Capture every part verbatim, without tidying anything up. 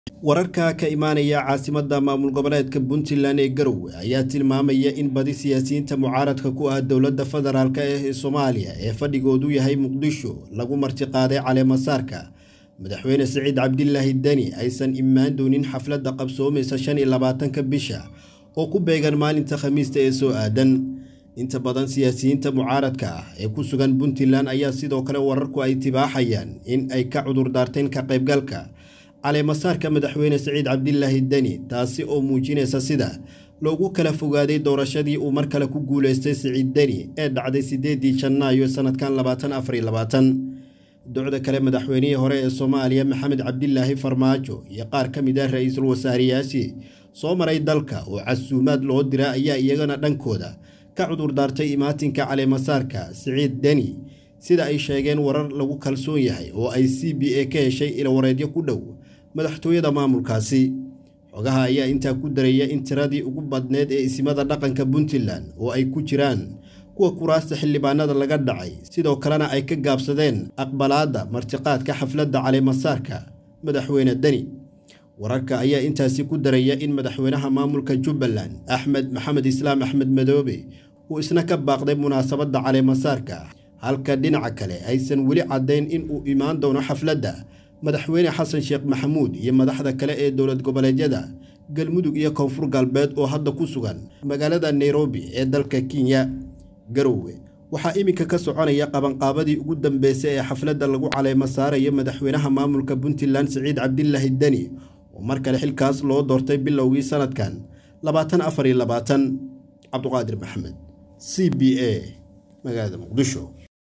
wararka ka imaanaya caasimadda maamul goboleedka Puntland ee Garowe ayaa tilmaamaya in badi siyaasiyiinta mucaaradka ku ah dawladda federaalka ee Soomaaliya ee fadhigoodu yahay Muqdisho lagu martiqaaday caleemasaarka madaxweyne Saciid Cabdillaahi Dani aysan imaan doonin xafladda qabsoomaysa shan iyo labaatanka bisha oo ku beegan maalinta Khamiista ee soo aadan inta badan siyaasiyiinta mucaaradka ah ee ku sugan Puntland ayaa sidoo kale wararku ay tibaaxayaan in ay ka cudur daarteen ka qaybgalka caleemasaarka madaxweyne Saciid Cabdillaahi Dani taasi oo muujinaysa sida loogu kala fogaaday doorashadii uu mar kale ku guuleystay Saciid Dani ee dhacday sideedii Janaayo sanadkan labaatan afar iyo labaatan docda kale madaxweynihii hore ee Soomaaliya Maxamed Cabdillaahi Farmaajo iyo qaar ka mid ah ra'iisul wasaarayaashii soo maray dalka oo casuumaad loo diray ayaa iyagana dhankooda ka cudur daartay imaatinka caleemasaarka Saciid Dani sida ay sheegeen warar lagu kalsoon yahay oo ay C B A ka heshay ila wareedyo ku dhow madaxtooyada maamulkaasi xogaha ayaa inta ku dareeyay in tiradii ugu badneed ee isimada dhaqanka Puntland oo ay ku jiraan kuwa kuraasta xildhibaanada laga dhacay sidoo kalena ay ka gaabsadeen aqbalaada martiqaadka xafladda caleemasaarka madaxweyne Dani wararka ayaa intaasi ku dareeyay in madaxweynaha maamulka Jubbaland Axmed Maxamed Islaam Axmed Madoobe uu isna ka baaqday munaasabadda caleemasaarka halka dhinaca kale aysan wali cadeyn in uu imaan doono xafladda madaxweyne Xasan Sheekh Maxamuud iyo madaxda kale ee dawlad goboleedyada Galmudug iyo Koonfur Galbeed oo hadda ku sugan magaalada Nairobi ee dalka Kenya Garowe waxa iminka ka soconaya qabanqaabadii ugu dambeysay ee xafladda lagu caleemasaarayo madaxweynaha maamulka Puntland Saciid Cabdillaahi Dani oo mar kale xilkaas loo doortay bilowgii sanadkan labaatan afar iyo labaatan Cabduqaadir Maxamed C B A magaalada Muqdisho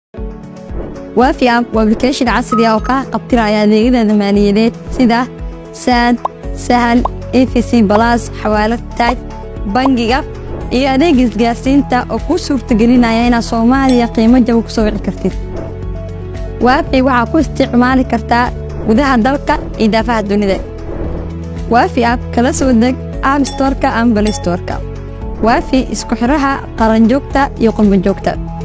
وافي اب وابلكيشن عصري او كا قبترايا adeegyada maaliyadeed sida sad sahal E F C Plus xawaalad taaj bangiga iyo adeeg isgaarsiinta oo ku suurtagelinaya in Soomaaliya qiimo jaban ku soo wici kartid waafi waxa ku isticmaali kartaa gudaha dalka iyo daafaha dunida waafi app kala soo deg App Store-ka ama Play Store-ka waafi isku xiraha qaran joogta iyo qumban joogta